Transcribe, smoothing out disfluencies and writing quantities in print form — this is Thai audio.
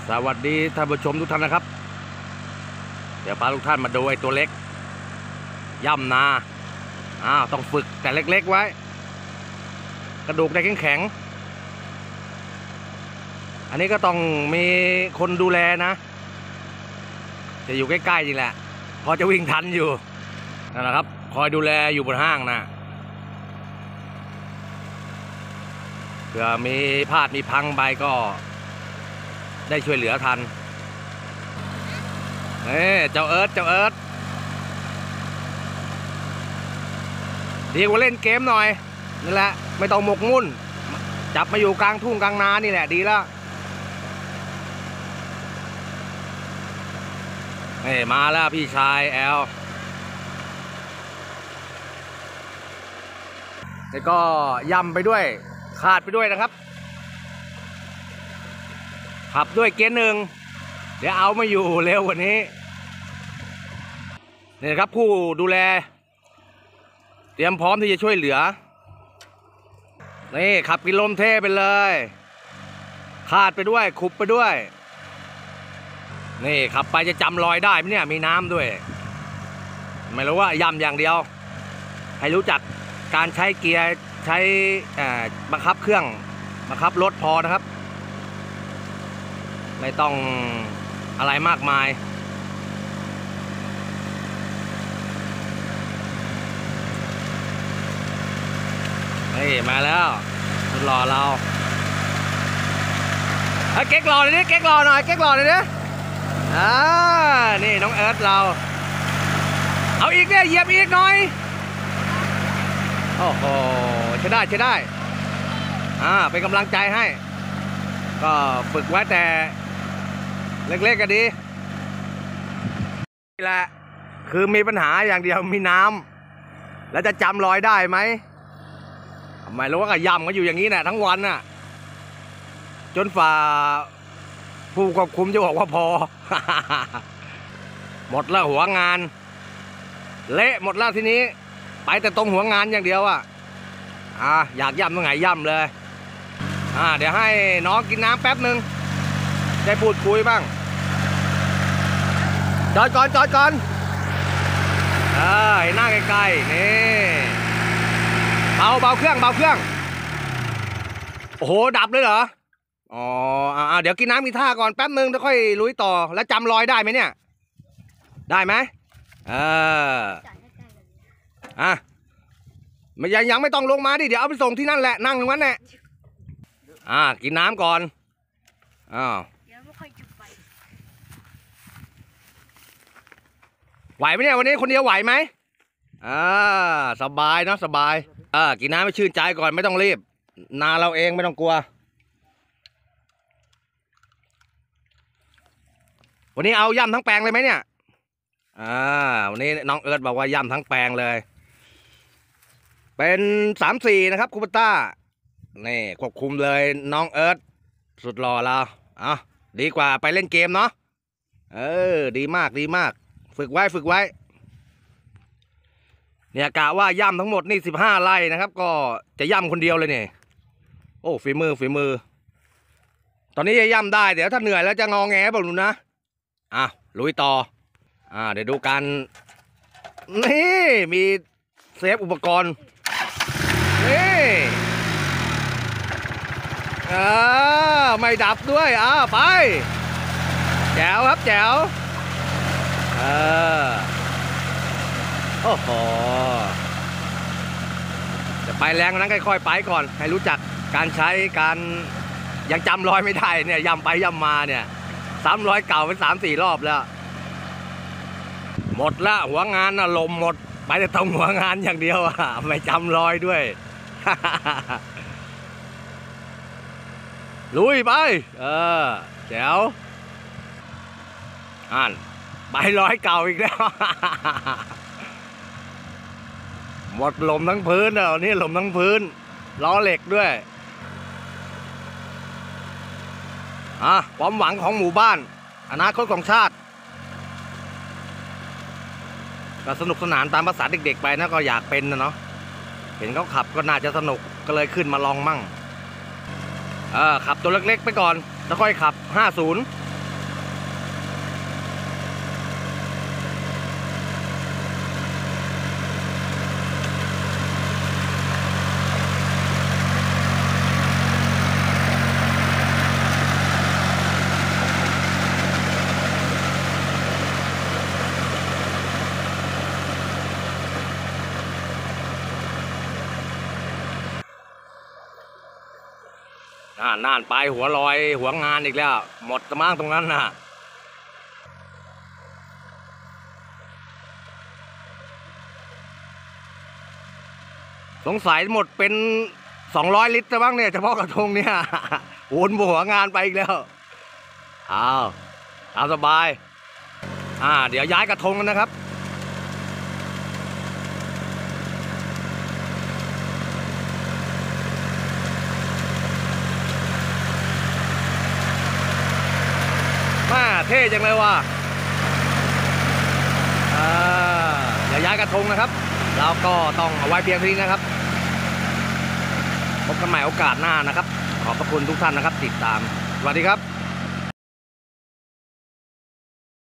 สวัสดีท่านผู้ชมทุกท่านนะครับเดี๋ยวพาทุกท่านมาดูไอ้ตัวเล็กย่ำนาต้องฝึกแต่เล็กๆไว้กระดูกได้แข็งอันนี้ก็ต้องมีคนดูแลนะจะอยู่ใกล้ๆจริงแหละพอจะวิ่งทันอยู่นั่นแหละครับคอยดูแลอยู่บนห้างนะเผื่อมีพลาดมีพังไปก็ได้ช่วยเหลือทันเจ้าเอิร์ธดีกว่าเล่นเกมหน่อยนี่แหละไม่ต้องหมกมุ่นจับมาอยู่กลางทุ่งกลางนานี่แหละดีแล้วมาแล้วพี่ชายแอลแล้วก็ย่ำไปด้วยขาดไปด้วยนะครับขับด้วยเกียร์หนึ่งเดี๋ยวเอามาอยู่เร็วกว่านี้นี่ครับผู้ดูแลเตรียมพร้อมที่จะช่วยเหลือนี่ขับกินลมเทไปเลยขาดไปด้วยขุบไปด้วยนี่ขับไปจะจำรอยได้ไหมเนี่ยมีน้ำด้วยไม่รู้ว่าย่ำอย่างเดียวให้รู้จักการใช้เกียร์ใช้บังคับเครื่องบังคับรถพอนะครับไม่ต้องอะไรมากมายนี่มาแล้วรอเราเก๊กรอเลยดิเก๊กรอหน่อยเก๊กรอเลยดินี่น้องเอิร์ธเราเอาอีกเนี่ยเหยียบอีกหน่อยโอ้โหใช้ได้เป็นกำลังใจให้ก็ฝึกไว้แต่เล็กๆก็ดีนี่แหละคือมีปัญหาอย่างเดียวมีน้ำแล้วจะจำรอยได้ไหมไม่รู้ว่าก็ย่ำกันอยู่อย่างนี้แหละทั้งวันน่ะจนฝ่าผู้ควบคุมจะบอกว่าพอ หมดแล้วหัวงานเละหมดแล้วทีนี้ไปแต่ตรงหัวงานอย่างเดียวอยากย่ำตรงไหนย่ำเลยเดี๋ยวให้น้องกินน้ำแป๊บนึงได้พูดคุยบ้างจอดก่อนให้นั่งใกล้ๆนี่เบาเครื่องโอ้โหดับเลยเหรอเดี๋ยวกินน้ำกินท่าก่อนแป๊บนึงแล้วค่อยลุยต่อแล้วจำรอยได้ไหมเนี่ยได้ไหมมันยังไม่ต้องลงมาดิเดี๋ยวเอาไปส่งที่นั่นแหละนั่งตรงนั้นแหละกินน้ำก่อนไหวไหมเนี่ยวันนี้คนเดียวไหวไหมสบายเนาะสบายกินน้ำให้ชื่นใจก่อนไม่ต้องรีบนาเราเองไม่ต้องกลัววันนี้เอาย่ำทั้งแปลงเลยไหมเนี่ยวันนี้น้องเอิร์ธบอกว่าย่ำทั้งแปลงเลยเป็น3-4นะครับคูปต้านี่ควบคุมเลยน้องเอิร์ธสุดหล่อเราดีกว่าไปเล่นเกมเนาะดีมากฝึกไว้เนี่ยกะว่าย่ำทั้งหมดนี่15 ไร่นะครับก็จะย่ำคนเดียวเลยเนี่ยโอ้ฝีมือตอนนี้จะย่ำได้เดี๋ยวถ้าเหนื่อยแล้วจะงอแงบอกหนูนะลุยต่อเดี๋ยวดูกันนี่มีเซฟอุปกรณ์นี่ไม่ดับด้วยไปแจ๋วครับแจ๋วโอ้โหจะไปแรงนั้นค่อยๆไปก่อนให้รู้จักการใช้การยังจำรอยไม่ได้เนี่ยย่ำไปย่ำมาเนี่ย300เก่าเป็น3-4 รอบแล้วหมดละหัวงานลมหมดไปแต่ตรงหัวงานอย่างเดียวไม่จำรอยด้วย ลุยไปแจ๋วไป100เก่าอีกแล้ว หมดลมทั้งพื้นแล้วนี่ลมทั้งพื้นล้อเหล็กด้วยความหวังของหมู่บ้านอนาคตของชาติก็สนุกสนานตามภาษาเด็กๆไปนะก็อยากเป็นนะเนาะเห็นเขาขับก็น่าจะสนุกก็เลยขึ้นมาลองมั่งขับตัวเล็กๆไปก่อนแล้วค่อยขับ50 น่านไปหัวลอยหัวงานอีกแล้วหมดมั้งตรงนั้นน่ะสงสัยหมดเป็น200 ลิตรบ้างเนี่ยเฉพาะกระทงเนี่ยวนหัวงานไปอีกแล้วเอาสบายเดี๋ยวย้ายกระทงกันนะครับเท่จังเลยว่ะอย่าย้ายกระทงนะครับเราก็ต้องเอาไว้เพียงเท่านี้นะครับพบกันใหม่โอกาสหน้านะครับขอบพระคุณทุกท่านนะครับติดตามสวัสดีครับ